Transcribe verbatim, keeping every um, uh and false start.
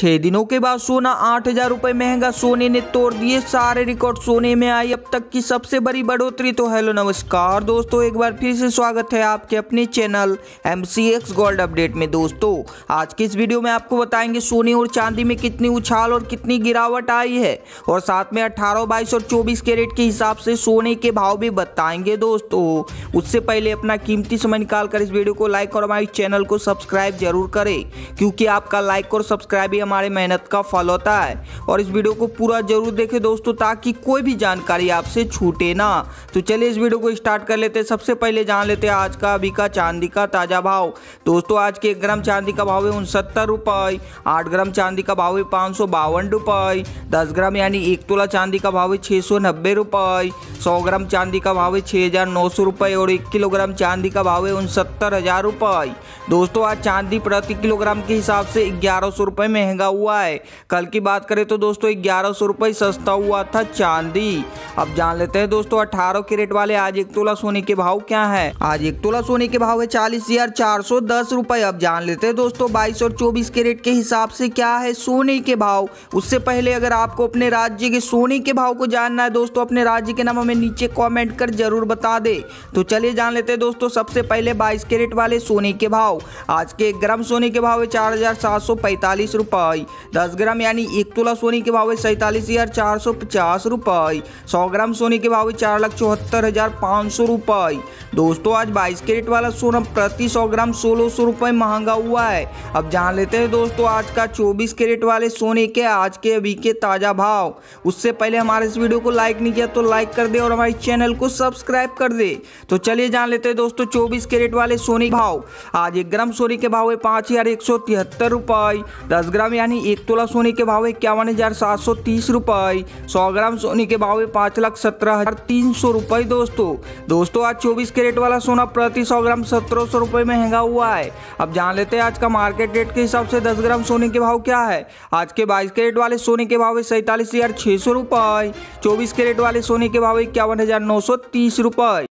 छह दिनों के बाद सोना आठ हजार रुपए महंगा, सोने ने तोड़ दिए सारे रिकॉर्ड, सोने में आई अब तक की सबसे बड़ी बढ़ोतरी। तो हेलो नमस्कार दोस्तों, एक बार फिर से स्वागत है आपके अपने channel M C X gold update में। दोस्तों आज की इस वीडियो में आपको बताएंगे सोने और चांदी में कितनी उछाल और कितनी गिरावट आई है, और साथ में अठारह, बाईस और चौबीस कैरेट के हिसाब से सोने के भाव भी बताएंगे। दोस्तों उससे पहले अपना कीमती समय निकाल कर इस वीडियो को लाइक और हमारे चैनल को सब्सक्राइब जरूर करें, क्योंकि आपका लाइक और सब्सक्राइब ही हमारे मेहनत का फल होता है। और इस वीडियो को पूरा जरूर देखें दोस्तों, ताकि कोई भी जानकारी आपसे छूटे ना। तो चलिए इस वीडियो को स्टार्ट कर लेते हैं। सबसे पहले जान लेते हैं आज का अभी का चांदी का ताजा भाव। दोस्तों आज के एक ग्राम चांदी का भाव है उनसत्तर रुपए, आठ ग्राम चांदी का भाव है पाँच सौ बावन रुपए, दस ग्राम यानी एक तोला चांदी का भाव है छः सौ नब्बे रुपए, सौ ग्राम चांदी का भाव है छः हजार नौ सौ रुपये और एक किलोग्राम चांदी का भाव है उनसत्तर हजार रुपये। दोस्तों आज चांदी प्रति किलोग्राम के हिसाब से ग्यारह सौ रुपये महंगा हुआ है। कल की बात करें तो दोस्तों ग्यारह सौ रुपये सस्ता हुआ था चांदी। अब जान लेते हैं दोस्तों अठारह कैरेट वाले आज एक तोला सोने के भाव क्या है। आज एक तोला सोने के भाव है चालीस हजार चार सौ दस रुपये। अब जान लेते हैं दोस्तों बाईस और चौबीस कैरेट के हिसाब से क्या है सोने के भाव। उससे पहले अगर आपको अपने राज्य के सोने के भाव को जानना है दोस्तों, अपने राज्य के नाम हमें नीचे कमेंट कर जरूर बता दे। तो चलिए जान लेते हैं दोस्तों सबसे पहले बाईस कैरेट वाले सोने के भाव। आज के एक ग्राम सोने के भाव है चार हजार सात सौ पैंतालीस रुपये, दस ग्राम यानी एक तोला सोने के भाव है सैंतालीस हजार चार सौ पचास रुपये, सौ ग्राम सोने के भाव है चार लाख चौहत्तर हजार पाँच सौ रुपये। दोस्तों आज बाईस कैरेट वाला सोना प्रति सौ ग्राम सोलह सौ रुपये महंगा हुआ है। अब जान लेते हैं दोस्तों आज का चौबीस कैरेट वाले सोने के आज के अभी के ताजा भाव। उससे पहले हमारे इस वीडियो को लाइक नहीं किया तो लाइक कर दे और हमारे चैनल को सब्सक्राइब कर दे। तो चलिए जान लेते हैं दोस्तों चौबीस कैरेट वाले सोने भाव। आज एक ग्राम सोने के भाव है पाँच हजार एक सौ तिहत्तर रुपये, दस ग्राम यानी एक तोला सोने के भाव है इक्यावन हजार सात सौ तीस रुपये, सौ ग्राम सोने के भाव है पाँच लाख सत्रह हजार तीन सौ रुपये। दोस्तों दोस्तों आज चौबीस कैरेट वाला सोना प्रति सौ ग्राम सत्रह सौ रुपये महंगा हुआ है। अब जान लेते हैं आज का मार्केट रेट के हिसाब से दस ग्राम सोने के भाव क्या है। आज के बाईस कैरेट वाले सोने के भाव है सैंतालीस हजार छः सौ रुपये, चौबीस कैरेट वाले सोने के भाव है इक्यावन हजार नौ सौ तीस रुपये।